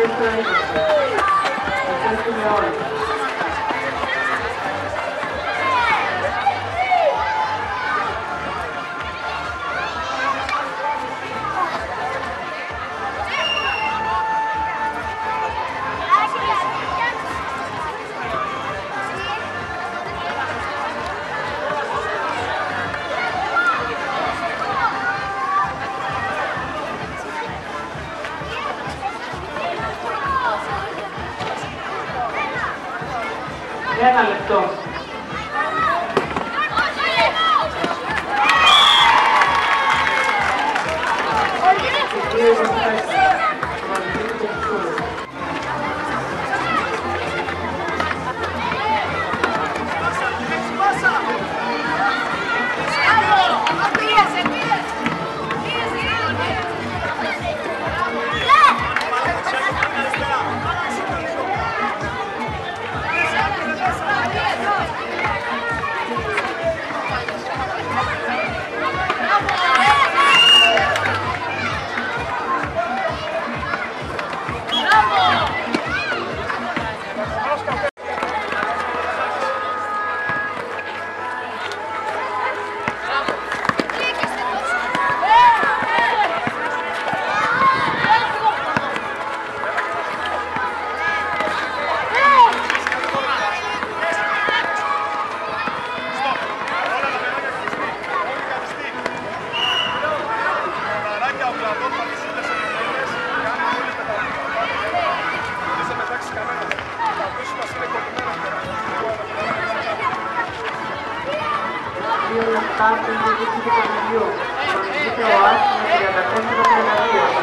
Ευχαριστούμε όλοι. Ένα λεπτό. Κάρτες του Δίκη του Παναγιού. Προτιμείται ο Άς με 34-32.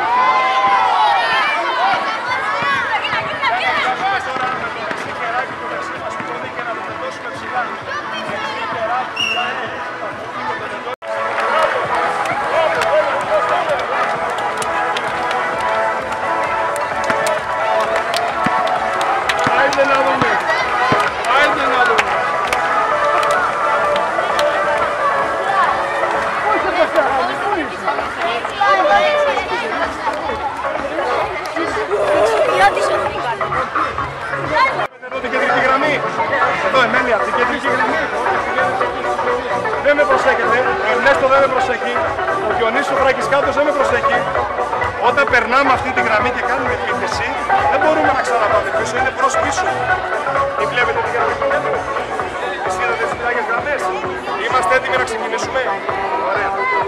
Δεν με προσέχετε, ο Ερνέστο δεν με προσέχει, ο Διονύσης ο Φραγκισκάτος δεν με προσέχει. Όταν περνάμε αυτή τη γραμμή και κάνουμε επίθεση, δεν μπορούμε να ξαναπάμε πίσω, είναι προς πίσω. Τι βλέπετε τη γραμμή που βλέπετε? Τις είδατε τις πλάγιες γραμμές? Είμαστε έτοιμοι να ξεκινήσουμε? Ωραία.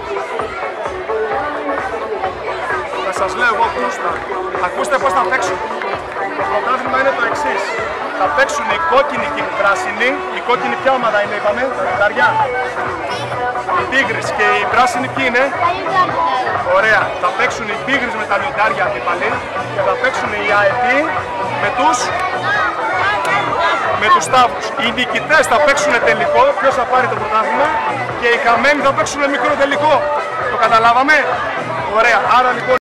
Θα σας λέω εγώ μπροστά. Ακούστε πώς θα παίξουν. Το πρωτάθλημα είναι το εξής. Θα παίξουν οι κόκκινοι και οι πράσινοι. Η κόκκινη ποια ομάδα είναι, είπαμε? Τα λιοντάρια. Οι Τίγρης. Και οι πράσινοι ποιοι είναι? Ωραία. Θα παίξουν οι Τίγρης με τα λιοντάρια αντίπαλοι. Και θα παίξουν οι αετοί με τους Σταύρους. Οι νικητές θα παίξουν τελικό. Ποιος θα πάρει το πρωτάθλημα? Και οι χαμένοι θα παίξουν μικρό τελικό. Το καταλάβαμε? Ωραία. Άρα λοιπόν